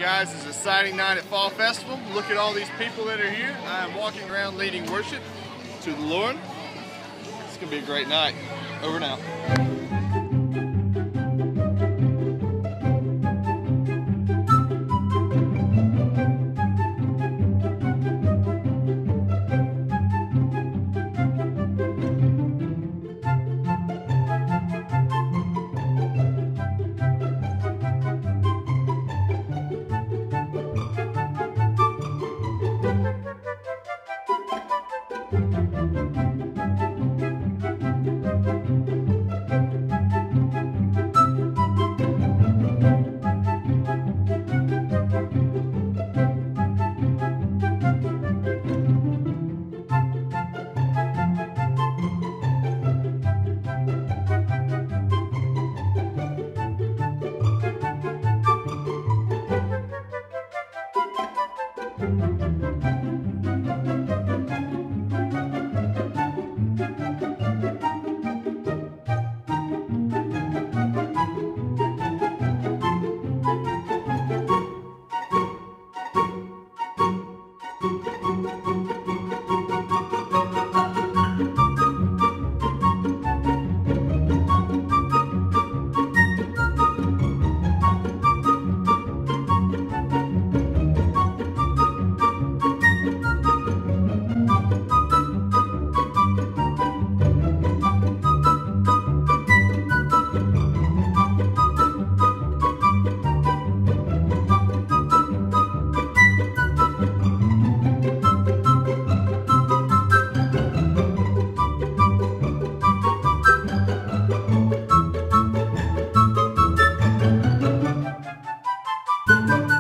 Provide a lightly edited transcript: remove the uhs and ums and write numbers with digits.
guys, it's a exciting night at Fall Festival. Look at all these people that are here. I am walking around leading worship to the Lord. It's going to be a great night. Over and out. Thank you.